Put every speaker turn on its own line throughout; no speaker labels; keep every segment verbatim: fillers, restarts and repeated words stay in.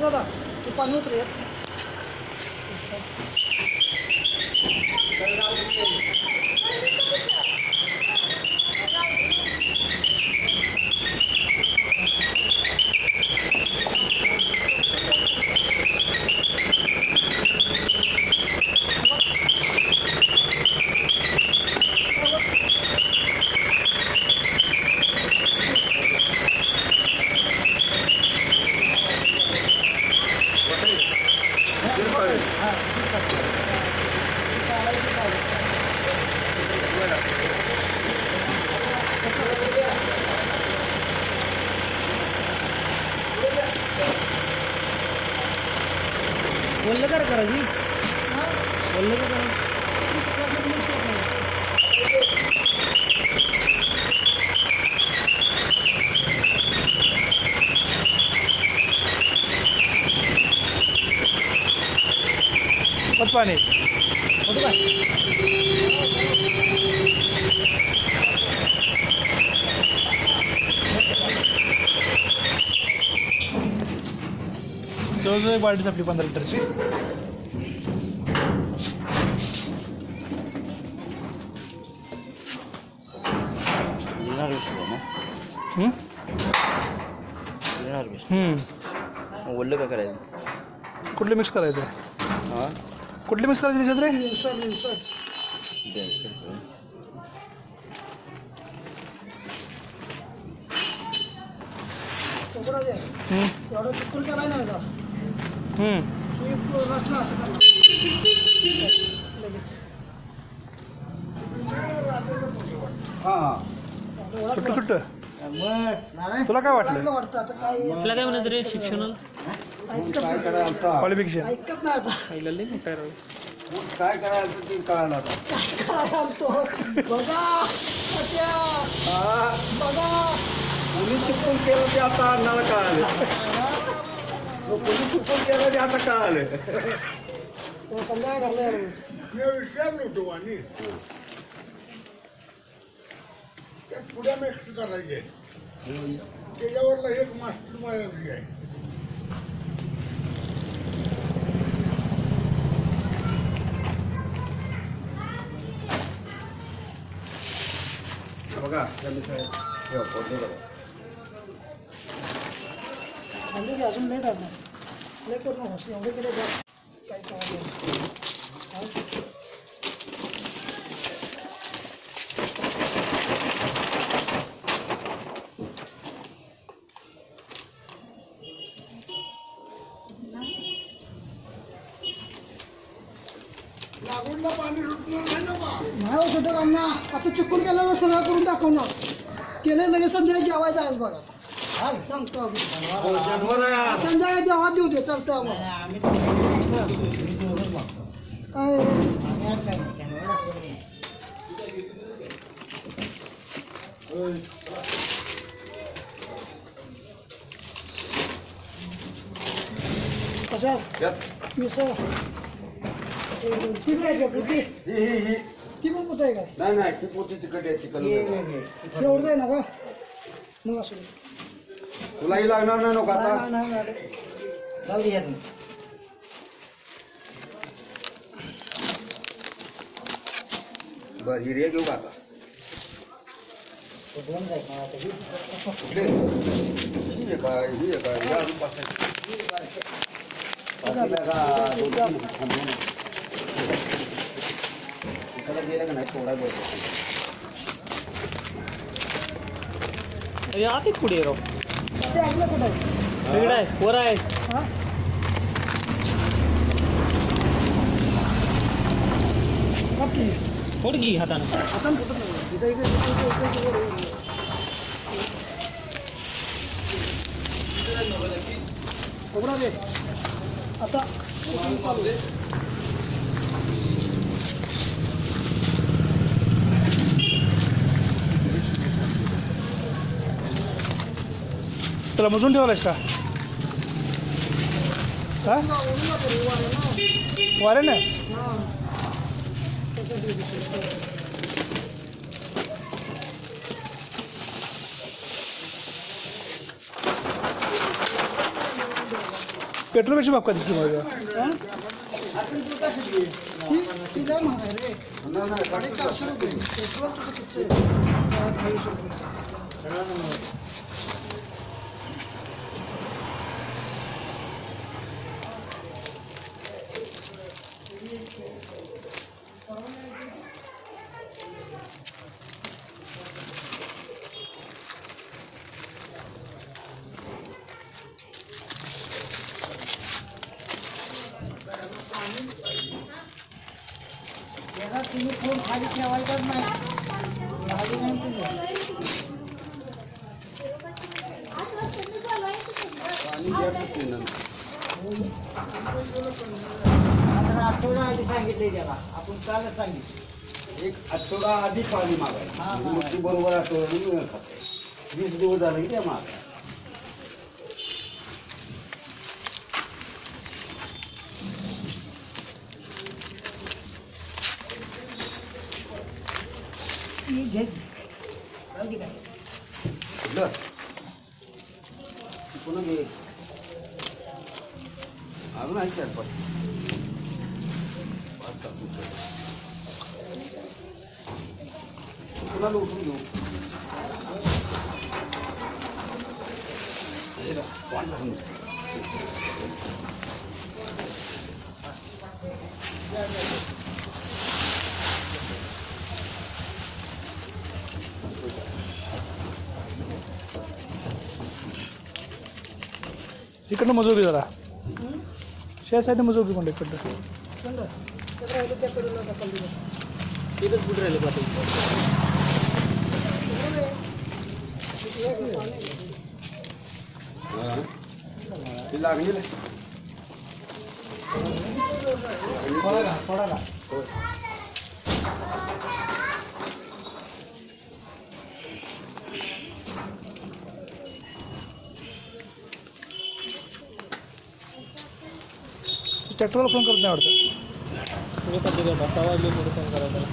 दादा ते पाणी उतरेल.
बोललं कर करायची बोललं का करा
मत पाणी
होतं काय
सहज एक बाल्टीच आपली पंधरा लिटरची. हम्म हम्म
बोललं का करायचं
कुठले मिक्स करायचं
हां
कुठले मिक्स करायचे त्याच्यात रे.
निवसर निवसर चोपडा दे.
हम्म
एवढं चिकून केला नाही का
हम्म
की नसलं असं करणार लगेच.
सुट्ट सुट्ट
नाही
तुला काय वाटलं?
वाटतं आता काय
आपल्याला काय म्हणत रे शिक्षणाला
ऐकत नाही.
क्वालिफिकेशन
ऐकत नाही आता
पहिला लई मोठा आहे राव.
काय करायचं ते कळालं आता.
काय आणतो बघा सत्या, बघा
पोलीस चुकून केलं ते आता अण्णाला कळालं. पोलीस चुकून केलं ते आता कळालं.
ते संध्याकाळी करणार
मी विचारलो होतो आणि पुढे मिक्स करायचे त्याच्यावरला एक मास्टर मायावी आहे. बघा त्यांनी ठेव फोडणी बघा.
म्हणजे की अजून लेट आहे लेट करू नकोस एवढे केले जा काही काय
लागूनला पाणी सुटणार नाही ना बा.
नाही सुटत अण्णा आता चुकून केलेलं सगळं करून दाखवणार केले लगेच संध्याकाळी जेवायचं आहे बघा. हा सांगतो आम्ही
हो, शंभर आहे.
संध्याकाळी जेव्हा देऊ दे चालतं आम्हाला काय कशा
यात
मिसळ ती नाही का पुती
ही ही ही
ती पण पुत आहे का
नाही नाही ती पोती तिकट आहे चिकन
एवढं आहे ना का मग असं
तुलाही लागणार नाही नको आता.
नाही नाही
जाऊ दे यात.
बर हिरे घेऊ का आता.
दोन जाईल मला आता.
कुठले ही आहे काय ही आहे काय या अजून पाच आहेत. पाचीला का दोन तीन थांबले ना. एकाला गेलं का नाही थोडा बरं.
अरे आते पुढे राव
ते आपलं कुठं आहे
वेगळा आहे वर आहे
हा नक्की
फोड घे हातानं
आता कुठं नाही इथं इथे इथे इथे इथे खोबरा दे आता चालू दे.
त्याला मजून ठेवलायस का हा वारे ना पेट्रोल कशी बाप का दिसते माझ्या
हा? ती- तिला महाग आहे रे
नाही नाही
साडेचारशे रुपये पेट्रोल तुझं किती आहे? अठ्ठावीसशे रुपये याला तुम्ही फोन खाली ठेवायचाच नाही खाली नाही तुम्ही
पाणी घ्यायचंच नाही ना.
आता आठवडा आधी सांगितले त्याला आपण कालच सांगितलं
एक आठवडा आधी पाणी मागायचं
हा,
म्हणजे मग ती बरोबर आठवड्याने मिळत खाते वीस दिवस झाले की त्या मागाय
ती घे जाऊ दे काय
कुठलं पुन्हा घे अजून आहे चार पाच पाच सात रुपये. पुन्हा उठून घेऊ हे बघ, पाणी घालून.
इकडनं मजूर घे जरा शे साईडनं मजूर घे म्हणलं इकडनं
थंड तर राहिलं त्याकडे नका खाली बस.
तिथंच कुठे राहिले पाटील
हा. ते लागलेलं आहे.
थोडा घा, थोडा घा.
हो.
ट्रॅक्टरला फोन करत नाही वाटतं
तुम्ही पण तिथे दहा वाजले थोडं फोन करायला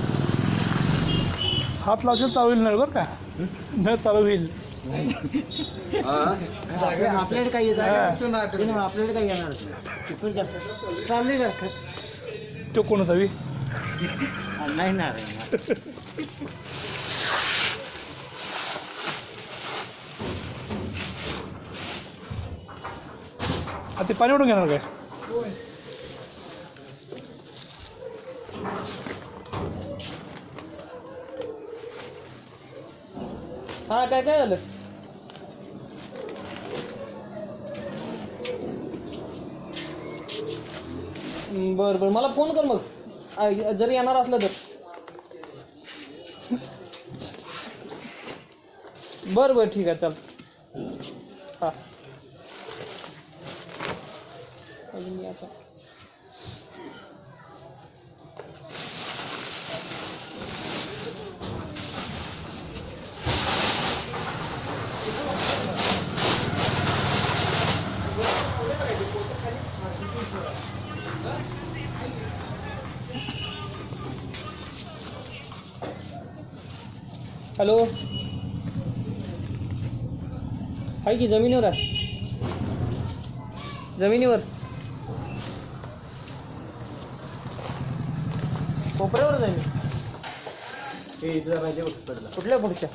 हात लावशील चालू होईल नाही बरं का न चालू होईल
हा.
आपल्या- आपल्याकडे काही येत
हा.
आपल्याकडे काही येणार चिपळूण जास्त चालले का
तो कोण होता बी
नाही ना
आता ते पाणी ओढून घेणार काय
हा काय काय झालं बर बर मला फोन कर मग आ, जर येणार असलं तर बर बर ठीक आहे चल हा अजून मी आता हॅलो आहे की जमिनीवर आहे जमिनीवर कोपऱ्यावर जाईल कुठल्या पुढच्या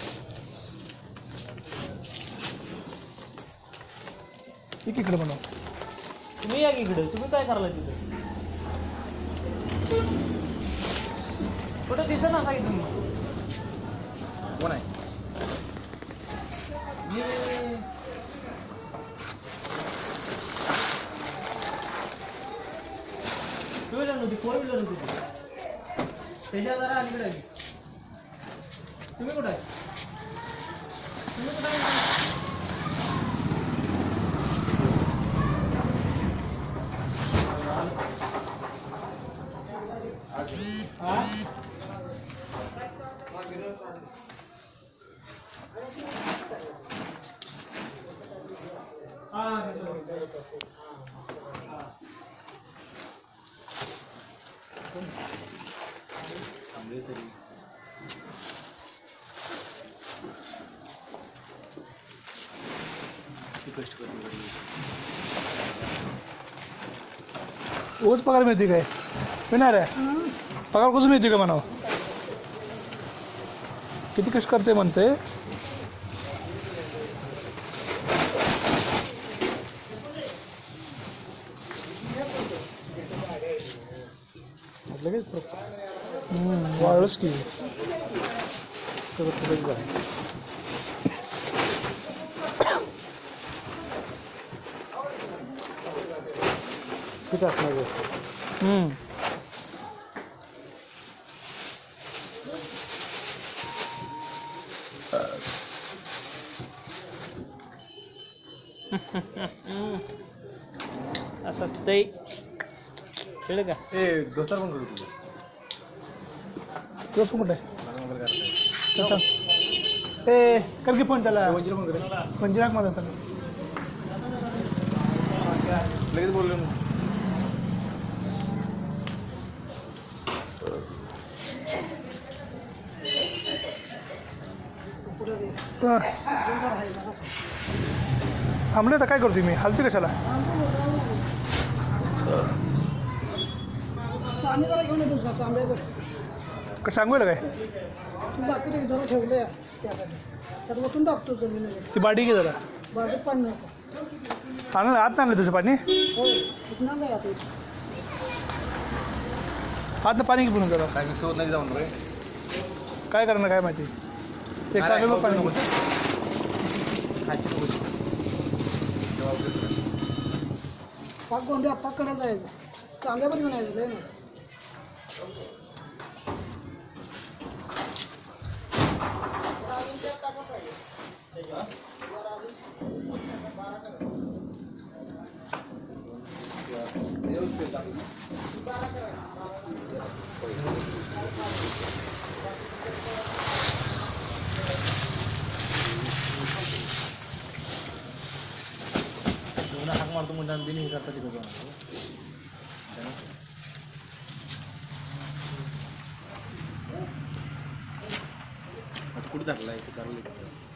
ठीक इकडे बनव
तुम्ही या की इकडे तुम्ही काय करायला तिथे कुठं दिसत ना सांगितलं तुम्ही कोण आहे टू व्हीलर नव्हती फोर व्हीलर होती त्याच्या जरा अलीकडे आहे तुम्ही कुठं आहे तुम्ही कुठं आहे हा
कष्ट करतो
रोज पगार मिळते काय मिळणार आहे
हं?
पगार कसं मिळते का म्हणावं किती कष्ट करते म्हणते लगेच वाढच की किती असणार हम्म
असं असतंय कळलं का
ए दोस्तर पण करू तुझं
तुझं कुठं आहे
मला मोबाईल करताय
ते सांग ए कर की फोन त्याला
वजीर पण करेल
पंचनाक माझा त्याला
लगेच बोललो ना
पुढे दे.
अं,
दोन चार आहे जरा.
थांबले तर काय करतोय मी हालते कशाला
पाणी जरा घेऊन येतोस का तांब्यावर
का सांगूया काय
तू दाखवते जरा ठेवलंय त्यासाठी त्यात वतून टाकतो जमिनीवर
ती बाडी घे जरा
बागेत पाणी नको
आणलं आत आणलं तसं पाणी
होय इथनं काय आता
आतनं पाणी घे पुन्हा जरा
काय मिक्स होत नाही जाऊन रे
काय करणार काय माहिती ते
नाही,
तांब्यावर पाणी
नको.
घे.
खायची नको. जेव्हा आपलं
पाक गोंड्या पाकडे जायचं तांब्यावर घेऊन यायचं लय ना
दोन हाक मारतो म्हणून बिन हे करता तिथं जाऊन
आता कुठे धरला आहे ते करले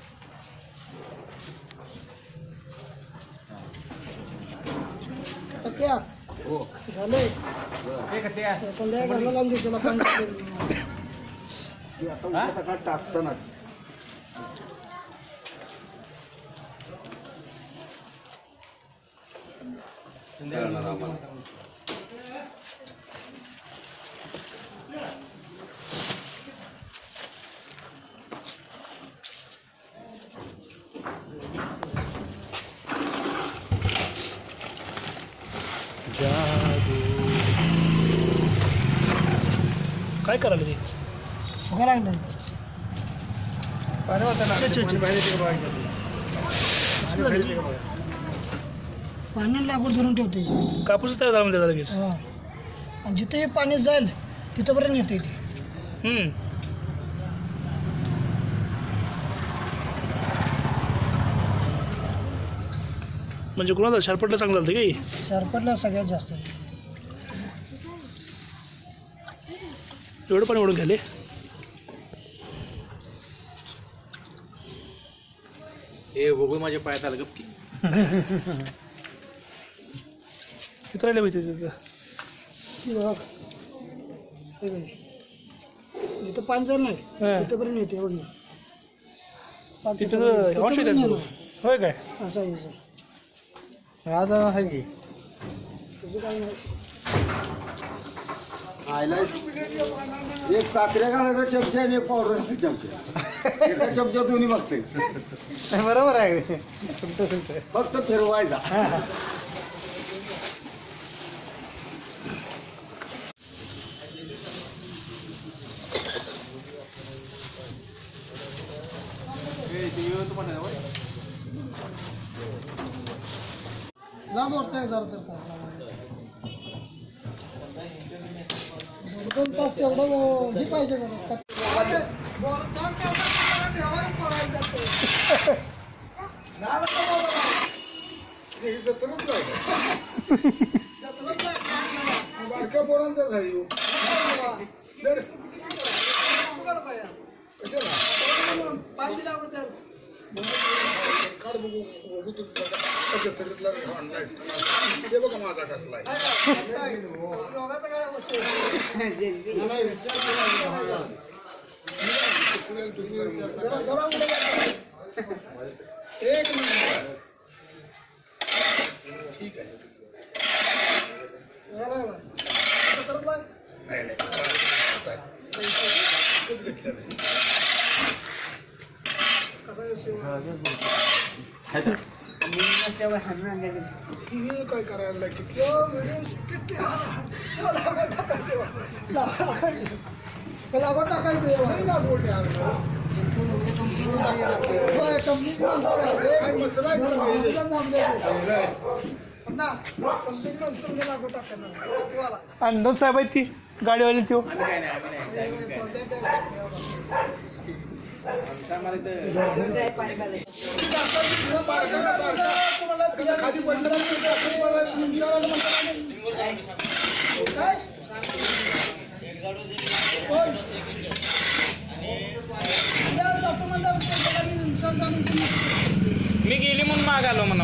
तर त्या
हो
झालंय
ए का त्या
संध्याकाळी घरला लावून दे त्याला पाणी टाकून.
आता उद्या सकाळ टाकताना
काय करायला ते
भुका लागलं
पाणी वाचा ना
अच्छा, अच्छा.
बाहेर येते का बघा.
कसलं
बाहेर
झालं?
येते का बघा.
पाणी लागवड धरून ठेवते
कापूस तयार झाला म्हणजे लगेच
हा आणि जिथे पाणी जाईल तिथंपर्यंत येते ती
हम्म म्हणजे कुणाला शारपटला चांगलं झालं काही
शारपटला सगळ्यात जास्त
एवढं पाणी ओढून घ्याले
ए बघू माझ्या पायात आलं गपकी
किती राहिले माहिती तिथं
ती बघ हे बघ. जिथं पाणी जाईल नाही
हा.
तिथंपर्यंत येते बघ ना. पाक
तिथं
तिथंपर्यंत-
हॉट
तिथंपर्यंत
येतात
येणार.
होय काय
असं आहे याचं.
आज आहे की
तुझं काय नाही
आयला एक साखरे घालायचा चमचा आणि एक पावडर चमचा एका चमचा दोन्ही बघते
बरोबर आहे तुमचं तुमचं
फक्त फिरवायचा
लांब वाटतंय जरा तर काय. दोन दोन तास तेवढं हे पाहिजे बघा. अरे, बोर- जाऊन तेवढं मला ठेवायला पोरायला जाते. झालं का बाबा? जत्राच नाही, काय नाही.
बारक्या पोरांचा झाली
बाबा. उघड बाया. पाच दिला अगोदर.
काढ बघू पचत्तरीतला आणलाय ते बघा माझा कसलाय
योगाचं काय वस्तू जरा जरा उडे
एक मिनिट ठीक आहे
करत लाग
नाही नाही घेतलं नाही हे काय करायला किती
लागवड टाकायचं कंपनीची माणसं लागवड टाकायला
आणि दोन साहेब आहेत ती गाडीवाली त्यो
खाली पडलं
मी गेली म्हणून माग आलो म्हणा